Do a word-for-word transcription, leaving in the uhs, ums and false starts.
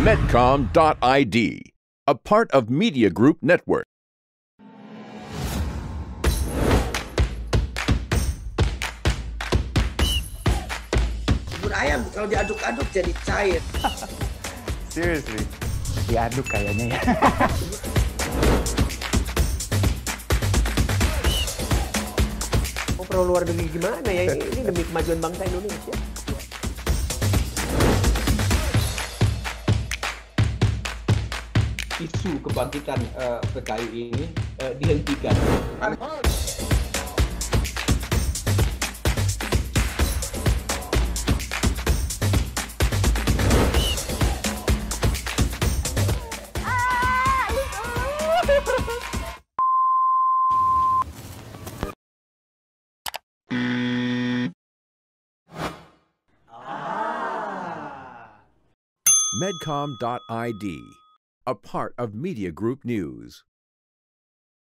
Medcom dot I D, a part of Media Group Network. Bubur ayam kalau diaduk-aduk jadi cair. Seriously, diaduk kayaknya ya. Oh, perlu luar negeri gimana ya? Ini demi kemajuan bangsa Indonesia. Isu kebangkitan uh, P K I ini uh, dihentikan. Medcom dot I D, a part of Media Group News.